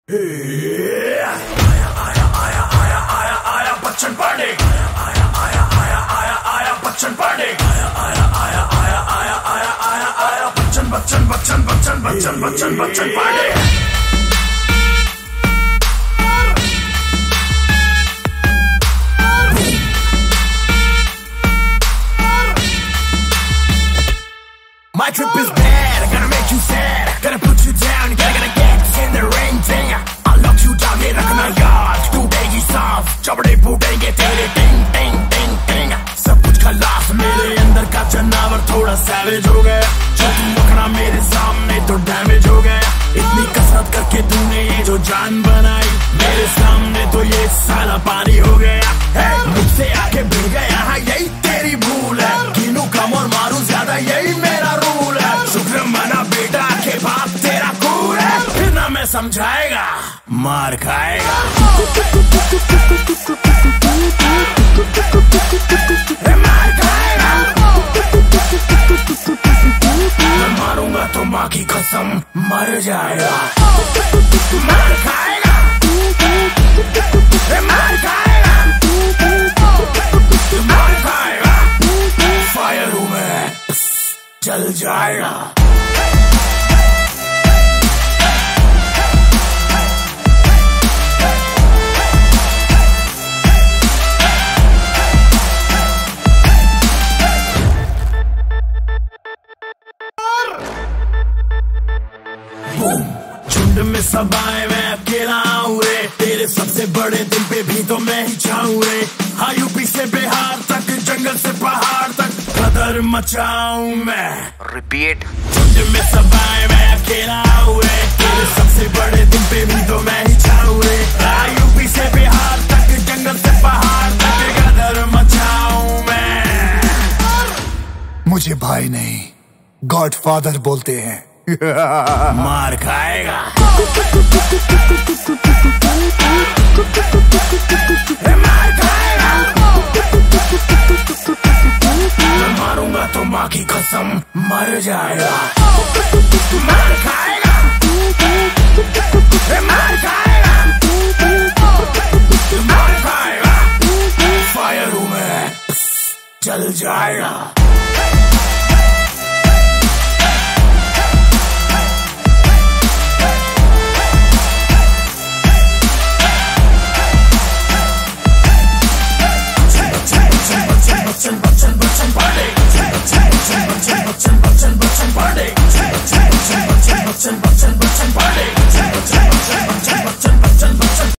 आया आया आया आया आया आया आया बच्चन पांडे, आया आया आया आया आया आया बच्चन पांडे, आया आया आया आया आया आया आया आया Bachchan Bachchan Bachchan Bachchan Bachchan Bachchan Bachchan Pandey. My trip is bad, gonna make you sad, gonna put you down, gonna get in the ring, ding. I'll lock you down, ये रखना याद, टूटेगी सांस, चपड़े फूटेंगे तेरे, टिंग टिंग टिंग टिंग। सब कुछ खलास, मेरे अंदर का जनावर थोड़ा सैवेज हो गया, जो तू रखना मेरे सामने तो डैमेज हो गया। इतनी कसरत करके तूने ये जो जान बनाई, मेरे सामने तो ये साला पानी हो गया। मुझसे आके भिड़ गया, हाँ यही तेरी भूल है, गिनू कम और मारू ज्यादा यही मेरा रूल है। शुक्र मना बेटा के बाप तेरा कूल है, फिर ना मैं समझाएगा मार खाएगा। मार खाएगा, मैं मारूंगा तो माँ की कसम मर जाएगा। मार खाएगा, मार खाएगा, मार खाएगा, फायर हूँ मैं, चल जाएगा। झुंड में सब आए मैं अकेला आऊं रे, तेरे सबसे बड़े दिन पे भी तो मैं ही चाहूं रे। हाँ यूपी से बिहार तक, जंगल से पहाड़ तक कदर मचाऊं मैं। रिपीट। झुंड में सब आए मैं अकेला आऊं रे, तेरे सबसे बड़े दिन पे भी तो मैं ही चाहूं रे। हाँ यूपी से बिहार तक, जंगल से पहाड़ तक कदर मचाऊं मैं। मुझे भाई नहीं गॉडफादर बोलते हैं। मार खाएगा, मार खाएगा, मैं मारूंगा तो माँ की कसम मर जाएगा।